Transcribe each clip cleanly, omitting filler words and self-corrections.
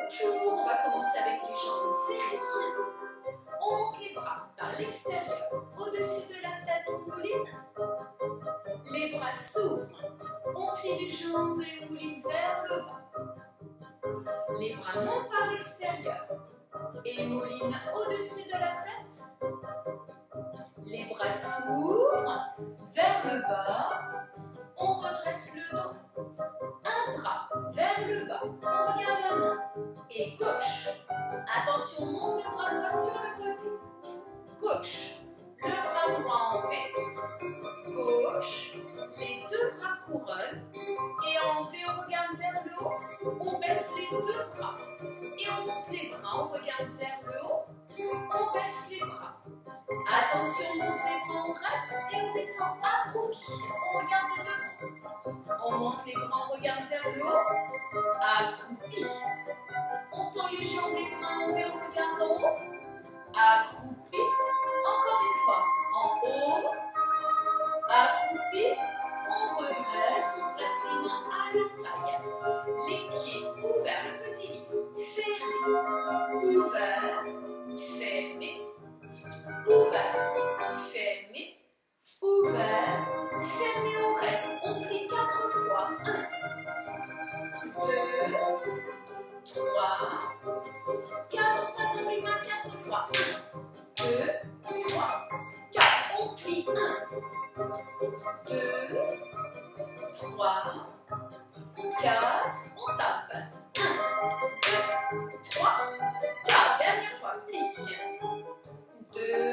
Toujours, on va commencer avec les jambes serrées. On monte les bras par l'extérieur, au-dessus de la tête, on mouline. Les bras s'ouvrent, on plie les jambes et on mouline vers le bas. Les bras montent par l'extérieur et moulinent au-dessus de la tête. Les bras s'ouvrent vers le bas, on redresse le dos. Un bras vers le bas, on regarde la main et gauche. Attention, on monte le bras droit sur le côté. Gauche, le bras droit en V. Gauche, les deux bras couronnent. Et en V, on regarde vers le haut. On baisse les deux bras. Et on monte les bras, on regarde vers le haut. On baisse les bras. Attention, on monte les bras, on reste et on descend accroupi. On regarde devant. On monte les bras, on regarde vers le haut. Accroupi. On tend les jambes, les bras en V, on regarde en haut. Accroupi. Encore une fois. En haut. Accroupi. On redresse, on place les mains à la taille. Les pieds ouverts, le petit lit. Fermé. Ouvert. Fermé. Ouvert, fermé, ouvert, fermé, on reste. On plie 4 fois. 1, 2, 3, 4. On tape dans les mains 4 fois. 1, 2, 3, 4. On plie. 1, 2, 3, 4. On tape. 1, 2, 3, 4. Dernière fois. Plie. 2,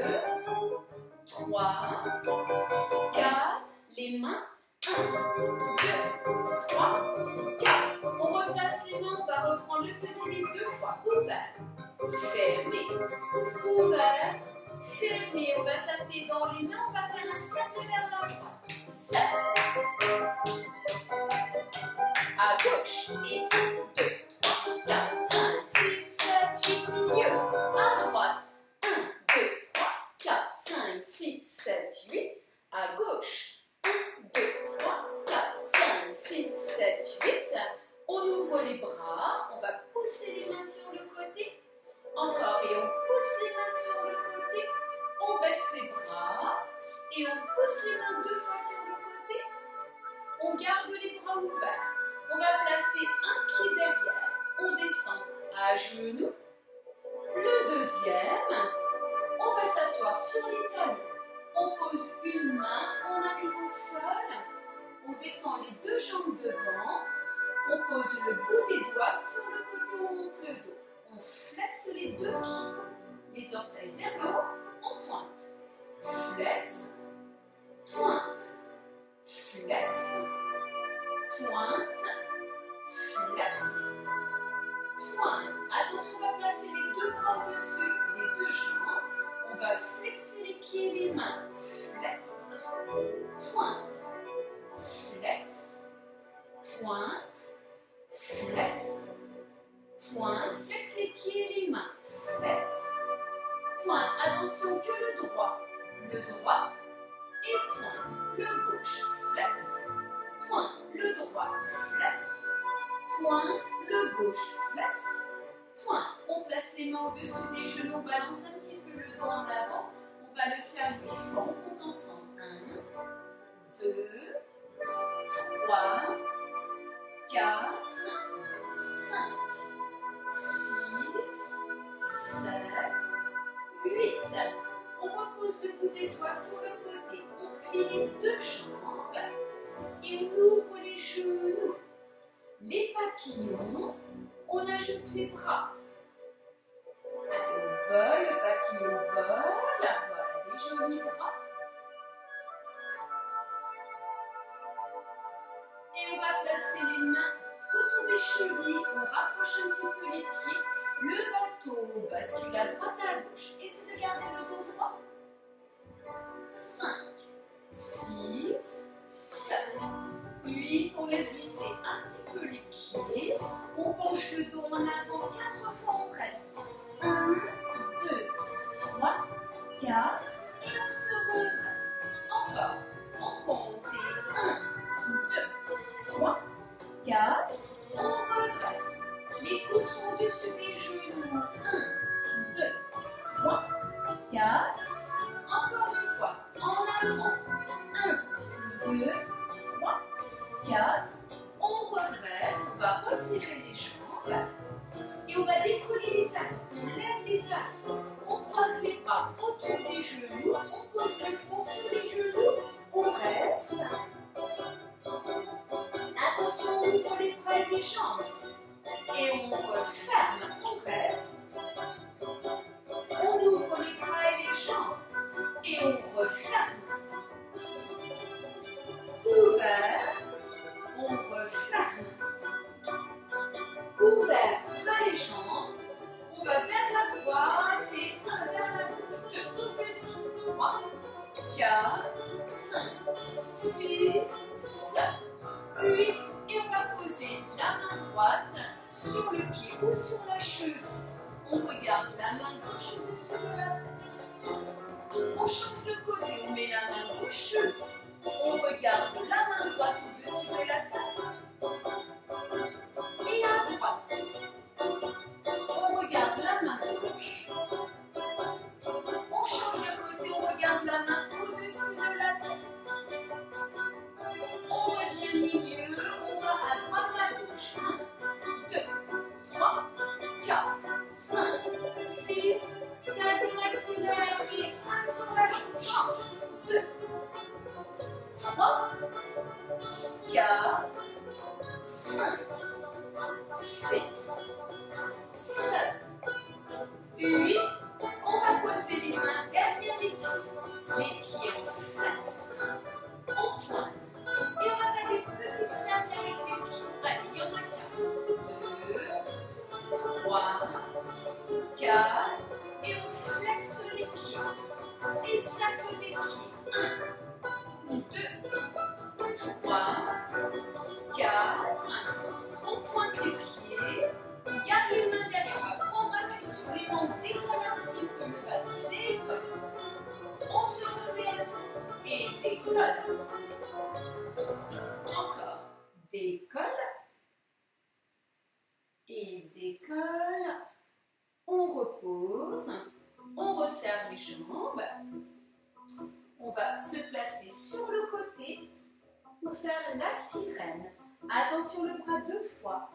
3, 4, les mains, 1, 2, 3, 4. On replace les mains, on va reprendre le petit livre 2 fois. Ouvert, fermé, ouvert, fermé. On va taper dans les mains, on va faire un cercle vers la droite. 7. À gauche, et 1, 2, 3, 4, 5, 6, 7, 8, milieu. À droite. 5, 6, 7, 8, à gauche. 1, 2, 3, 4, 5, 6, 7, 8. On ouvre les bras, on va pousser les mains sur le côté. Encore, et on pousse les mains sur le côté. On baisse les bras et on pousse les mains 2 fois sur le côté. On garde les bras ouverts. On va placer un pied derrière. On descend à genoux. Le deuxième. On va s'asseoir sur les talons. On pose une main, on arrive au sol. On détend les 2 jambes devant. On pose le bout des doigts sur le côté où on monte le dos. On flexe les 2 pieds. Les orteils vers le haut, on pointe. Flex, pointe. Flex, pointe. Flex, pointe. Attention, on va placer les 2 bras au-dessus des 2 jambes. On va flexer les pieds et les mains. Flex, pointe, flex, pointe, flex, pointe. Flex les pieds et les mains. Flex, pointe. Attention que le droit et pointe. Le gauche, flex, pointe. Le droit, flex, pointe. Le gauche, flex, pointe. On place les mains au-dessus des genoux, on balance un petit peu le dos en avant. On va le faire 8 fois, on compte ensemble. 1, 2, 3, 4, 5, 6, 7, 8. On repose le bout des doigts sur le côté. On plie les 2 jambes et on ouvre les genoux. Les papillons, on ajoute les bras. On vole, le papillon vole. Voilà, des jolis bras. Et on va placer les mains autour des chevilles. On rapproche un petit peu les pieds. Le bateau bascule à droite et à gauche. Essayez de garder le dos droit. 5, 6, 7, 8. On laisse glisser un petit peu les pieds. On penche le dos en avant 4 fois, on presse. 1, 2, 3, 4. Et on se redresse. Encore. On compte. 1, 2, 3, 4. On redresse. Les coudes Attention au-dessus des genoux. 1, 2, 3, 4. Encore une fois, en avant. 1, 2, 3, 4. On redresse, on va resserrer les jambes. Et on va décoller les talons. On lève les talons. On croise les bras autour des genoux. On pose le front sur les genoux. On reste. Attention, on ouvre les bras et les jambes. Et on referme. On reste. On ouvre les bras et les jambes. Et on referme. Ouvert. On referme. Ouvert, bras et jambes. On va vers la droite et un vers la gauche. De tout petit. 3, 4, 5, 6, 7, 8. Et on va poser la main droite sur le pied ou sur la cheville. On regarde la main gauche au-dessus de la tête. On change de côté, on met la main gauche cheville. On regarde la main droite au-dessus de la tête. Et à droite, on regarde la main gauche. On change de côté, on regarde la main au-dessus de la tête. On revient milieu, on va à droite, à gauche. 1, 2, 3, 4, 5, 6, 7, on accélère et 1 sur la joue. Change. 2, 3, 4, 5, 6, 7, 8. On va poser les mains derrière les cuisses. Les pieds en flex. On pointe. Et on va faire des petits cercles avec les pieds. Allez, il y en a 4. 2, 3, 4. Et on flexe les pieds. Et cercle des pieds. 1, 2, 3, 4. On pointe les pieds. On garde les mains derrière. On va prendre appui sur les mains. On décolle un petit peu le bassin. Décolle. On se remet assis. Et décolle. Encore. Décolle. Et décolle. On repose. On resserre les jambes. On va se placer sur le côté pour faire la sirène. Attention le bras 2 fois.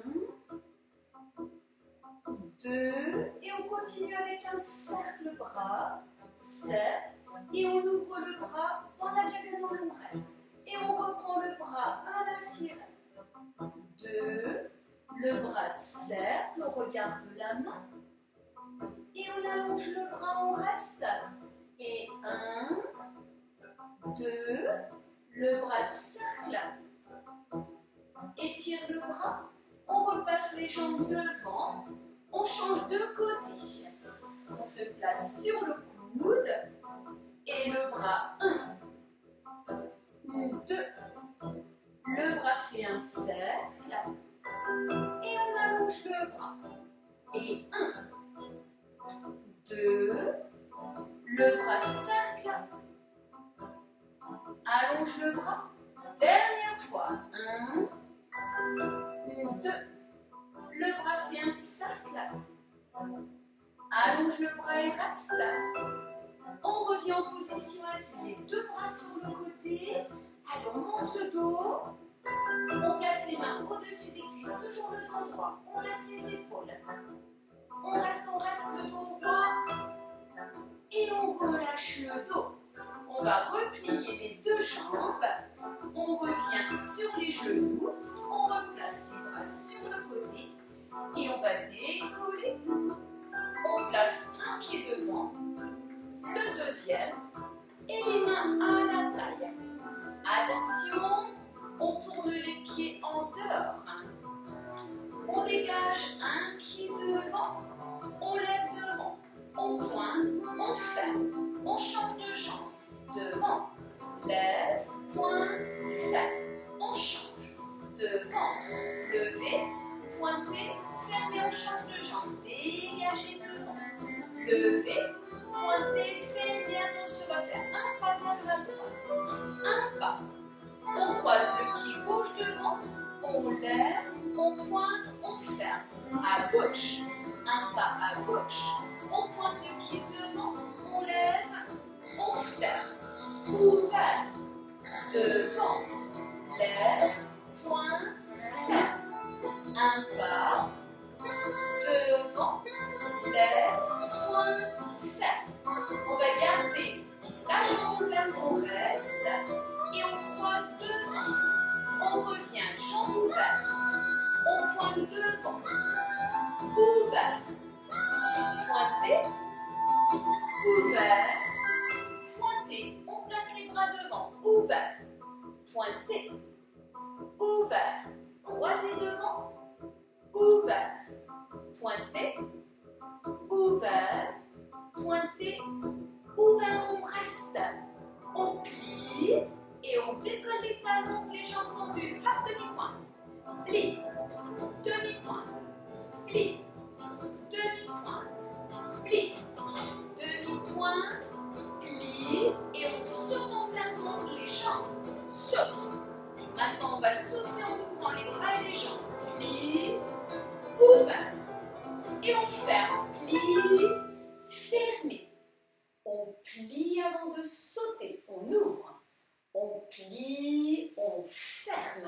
1, 2, et on continue avec un cercle bras. Cercle. Et on ouvre le bras dans la diagonale, on reste. Et on reprend le bras à la sirène. 2, le bras cercle, on regarde la main. Et on allonge le bras, on reste. Et 1, 2, le bras cercle. Étire le bras. On repasse les jambes devant. On change de côté. On se place sur le coude. Et le bras 1, 2. Le bras fait un cercle. Et on allonge le bras. Et 1, 2. Le bras cercle. Allonge le bras. Dernière fois. 1, 2. Le bras fait un cercle. Allonge le bras et reste. On revient en position assise. Les 2 bras sur le côté. Allez, on monte le dos. On place les mains au-dessus des cuisses. Toujours le dos droit. On laisse les épaules. On reste le dos droit. Et on relâche le dos. On va replier les 2 jambes. On revient sur les genoux. On replace les bras sur le côté. Et on va décoller. On place un pied devant. Le deuxième. Et les mains à la taille. Attention, on tourne les pieds en dehors. On dégage un pied devant. On lève devant. On pointe, on ferme. On change de jambe. Devant, lève, pointe, ferme. On change. Devant, lever, pointer, fermer. On change de jambe. Dégager devant. Lever, pointer, fermer. Attention, on va faire un pas vers la droite. Un pas. On croise le pied gauche devant. On lève, on on pointe, on ferme. À gauche, un pas à gauche. On pointe le pied devant, on lève, on ferme. Ouvert, devant, lève, pointe, ferme. Un pas, devant, lève, pointe, ferme. On va garder la jambe ouverte, on reste et on croise devant. On revient, jambe ouverte, on pointe devant, ouvert, pointé, ouvert, pointé. On place les bras devant, ouvert, pointé, ouvert, croisé devant, ouvert, pointé, ouvert, pointé, ouvert, on reste, on plie et on décolle les talons, les jambes tendues, hop, demi-pointe, plie, demi-pointe, plie, demi-pointe, plie, demi-pointe, plie et on saute en fermant les jambes, saute. Maintenant on va sauter en ouvrant les bras et les jambes, plie, ouvert et on ferme, plie, fermé. On plie avant de sauter, on ouvre, on plie, on ferme,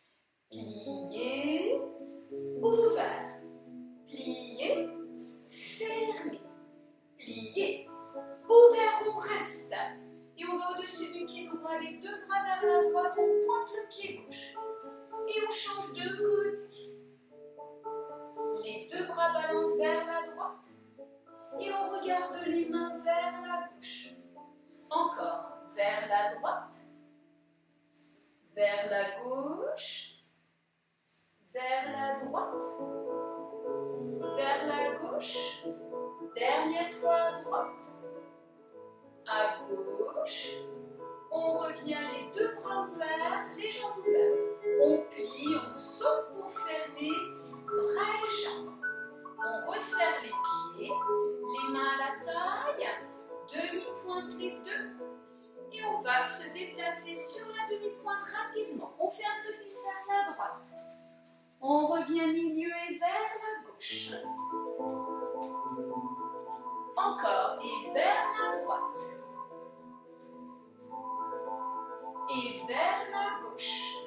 plié, ouvert, plié, fermé, plié, ouvert, on reste. Et on va au-dessus du pied droit, les deux bras vers la droite, on pointe le pied gauche. Et on change de côté. Les deux bras balancent vers la droite. Et on regarde les mains vers la gauche. Encore, vers la droite, vers la gauche, vers la droite, vers la gauche, dernière fois à droite, à gauche, on revient les deux bras ouverts, les jambes ouvertes, on plie, on saute pour fermer, bras et jambes, on resserre les pieds, les mains à la taille, demi-pointe les deux, et on va se déplacer sur la demi-pointe rapidement. On fait un petit cercle à droite. On revient milieu et vers la gauche. Encore, et vers la droite. Et vers la gauche.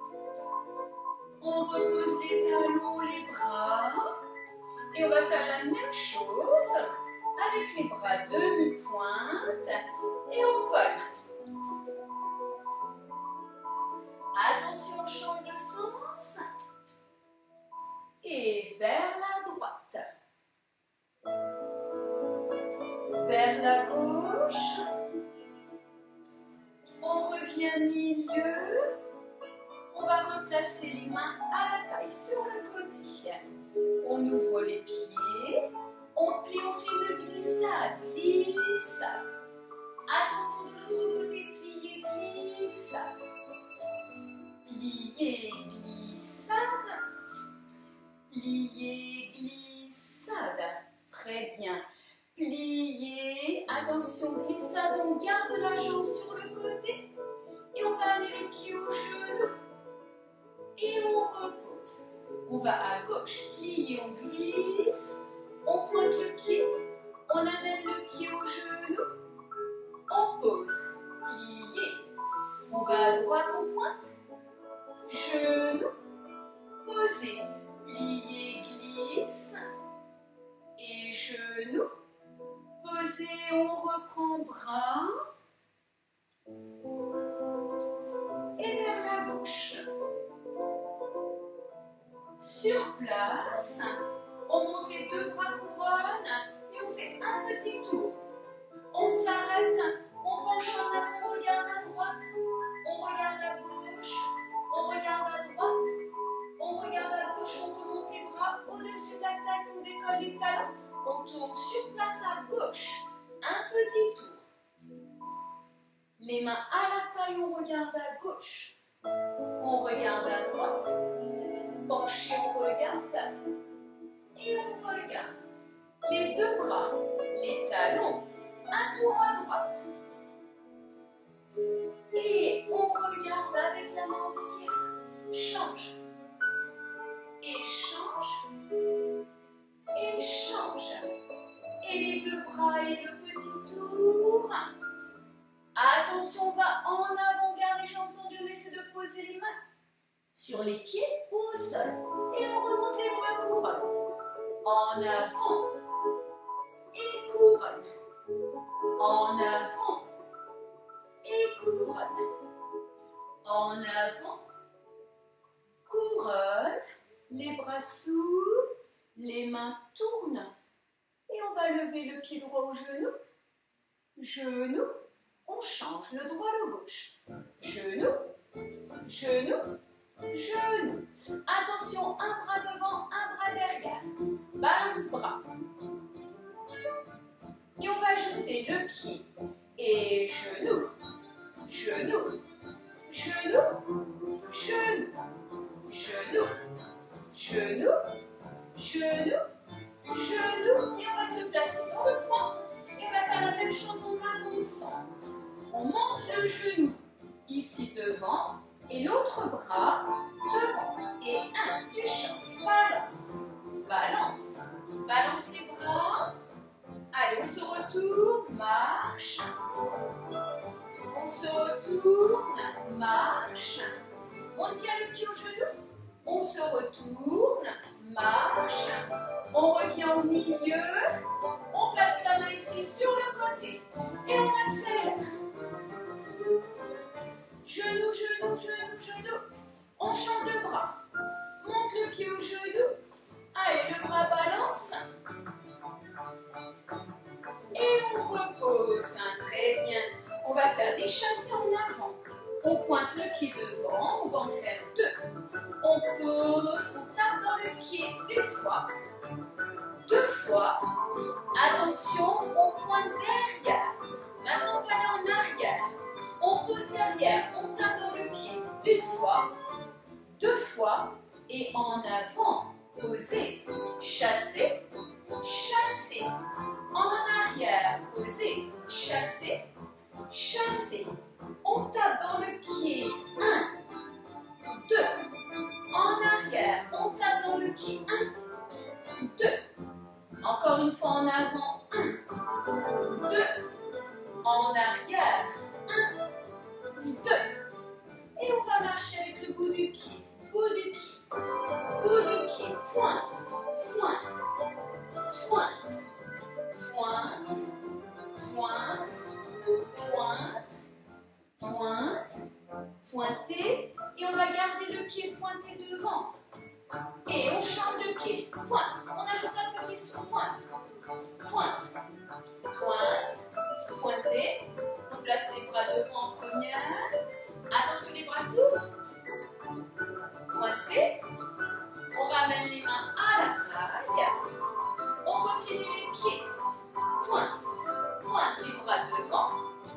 On repose les talons, les bras. Et on va faire la même chose avec les bras demi-pointe. Et on vole. Attention, on change de sens. Et vers la droite. Vers la gauche. On revient milieu. On va replacer les mains à la taille sur le côté. On ouvre les pieds. On plie, on fait une glissade. Glissade. Attention de l'autre côté, plier, glissade. Plier, glissade. Plier, glissade. Très bien. Plier, attention, glissade. On garde la jambe sur le côté. Et on va amener le pied au genou. Et on repose. On va à gauche, plier, on glisse. On pointe le pied. On amène le pied au genou. On pose, plié. On va à droite, on pointe. Genou, posé, plié, glisse. Et genou, posé, on reprend bras. Et vers la gauche. Sur place, on monte les deux bras couronnes et on fait un petit tour. On s'arrête, on penche en avant, on regarde à droite, on regarde à gauche, on regarde à droite, on regarde à gauche, on remonte les bras au-dessus de la tête, on décolle les talons, on tourne sur place à gauche, un petit tour. Les mains à la taille, on regarde à gauche, on regarde à droite, penché, on regarde et on regarde. Les deux bras, les talons, un tour à droite. Et on regarde avec la main au visière. Change. échange, échange. Et les deux bras et le petit tour. Attention, on va en avant, gardez, j'ai entendu, on essaie de poser les mains sur les pieds ou au sol. Et on remonte les bras couronne. En avant et couronne. En avant et couronne. En avant, couronne. Les bras s'ouvrent, les mains tournent. Et on va lever le pied droit au genou. Genou. On change le droit, le gauche. Genou, genou, genou. Attention, un bras devant, un bras derrière. Balance bras. Et on va ajouter le pied et genou, genou, genou, genou, genou, genou, genou, genou. Et on va se placer dans le point. Et on va faire la même chose en avançant. On monte le genou ici devant et l'autre bras devant. Et un, tu changes, balance, balance, balance les bras. Allez, on se retourne, marche. On se retourne, marche. Monte bien le pied au genou. On se retourne, marche. On revient au milieu. On place la main ici sur le côté. Et on accélère. Genou, genou, genou, genou. On change de bras. Monte le pied au genou. Allez, le bras balance. Et on repose. Très bien. On va faire des chassés en avant. On pointe le pied devant. On va en faire deux. On pose. On tape dans le pied une fois. Deux fois. Attention, on pointe derrière. Maintenant, on va aller en arrière. On pose derrière. On tape dans le pied une fois. Deux fois. Et en avant. Poser. Chasser. Chasser. En arrière. Poser. Chasser. Chasser. On tape dans le pied. Un. Deux. En arrière. On tape dans le pied. Un. Deux. Encore une fois en avant. Un. Deux. En arrière. Un. Deux. Et on va marcher avec le bout du pied. Bout du pied. Bout du pied. Pointe. Pointe. Pointe. Pointe. Pointe. Pointe. Pointe. Pointer. Et on va garder le pied pointé devant. Et on change de pied. Pointe. On ajoute un petit son. Pointe. Pointe. Pointe. Pointer. On place les bras devant en première. Attention, les bras s'ouvrent. Pointer. On ramène les mains à la taille. On continue les pieds. Pointe. Pointe les bras devant.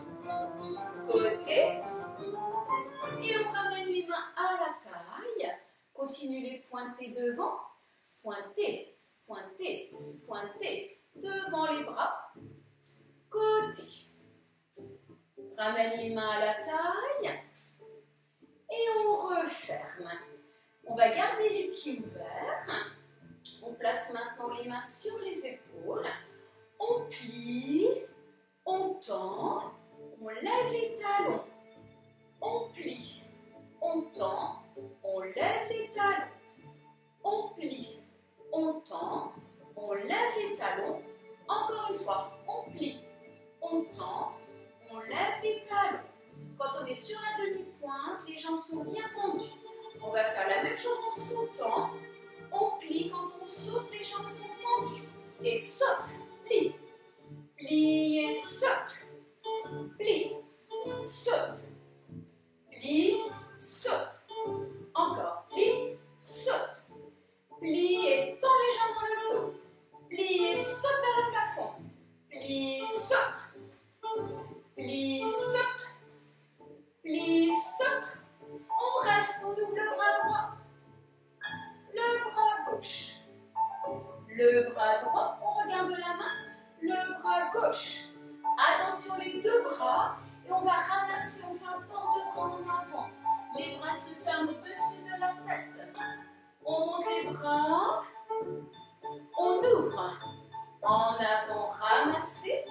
Côté. Et on ramène les mains à la taille. Continue les pointer devant. Pointer. Pointer. Pointer. Devant les bras. Côté. Ramène les mains à la taille. Et on referme. On va garder les pieds ouverts. On place maintenant les mains sur les épaules. On plie. On tend. On lève les talons. On plie. On tend. On lève les talons. On plie. On tend. On lève les talons. Encore une fois. On plie. On tend. On lève les talons. Quand on est sur la demi-pointe, les jambes sont bien tendues. On va faire la même chose en sautant. On plie. Quand on saute, les jambes sont tendues. Et saute. Plie. Plie et saute. Plie. Saute. Plie. Saute. Encore. Plie. Saute. Plie et tend les jambes dans le saut. Plie et saute vers le plafond. Plie. Saute. Plie. Saute. Plie. Saute. On reste. On ouvre le bras droit. Le bras gauche. Le bras droit. On regarde la main. Le bras gauche. Attention les deux bras. Et on va ramasser, on fait un port de bras en avant. Les bras se ferment au-dessus de la tête. On monte les bras. On ouvre. En avant, ramasser.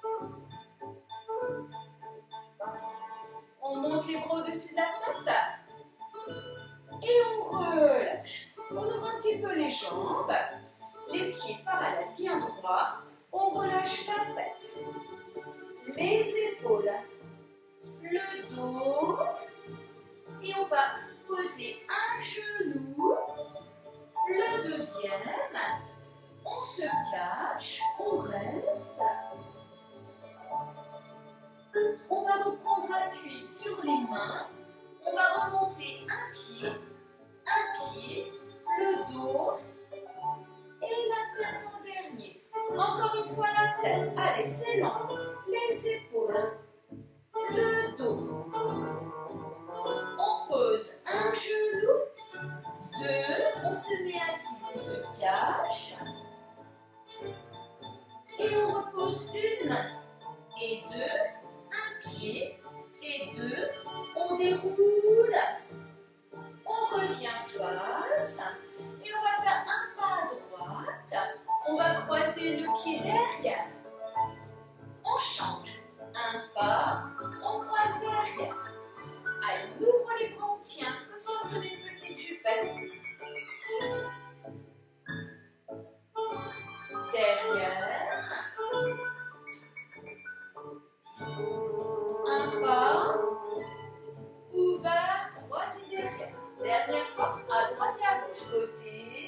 On monte les bras au-dessus de la tête. Et on relâche. On ouvre un petit peu les jambes. Les pieds parallèles, bien droits. On relâche la tête. Les épaules. Le dos. Et on va poser un genou. Le deuxième. On se cache. On reste. On va reprendre appui sur les mains. On va remonter un pied, le dos et la tête en dernier. Encore une fois la tête. Allez, c'est lent. Les épaules, le dos. On pose un genou, deux. On se met assis, on se cache. Et on repose une main et deux. Un pied et deux, on déroule, on revient face et on va faire un pas à droite, on va croiser le pied derrière, on change, un pas, on croise derrière, allez on ouvre les bras, on tient, comme si on prenait une petite jupette, derrière, un pas, ouvert, croisé derrière. Dernière fois, à droite et à gauche. Côté,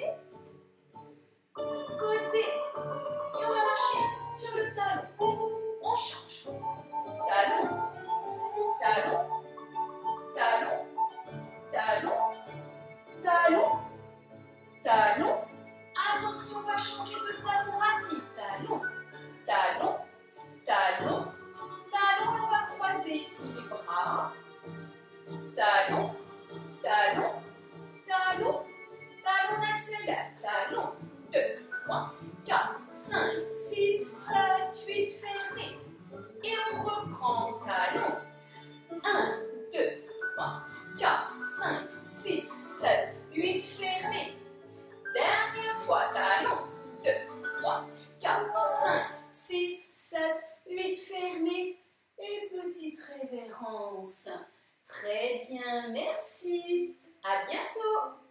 côté. Et on va marcher sur le talon. On change. Talon, talon, talon, talon, talon, talon. Attention, on va changer de talon rapide. Talon, talon, talon. Talon, on va croiser ici les bras. Talon, talon, talon, talon, on accélère. Talon, 2, 3, 4, 5, 6, 7, 8, fermé. Et on reprend. Talon, 1, 2, 3, 4, 5, 6, 7, 8, fermé. Dernière fois. Talon, 2, 3, 4, 5, 6, 7, 8, fermé. Et petite révérence. Très bien, merci. À bientôt.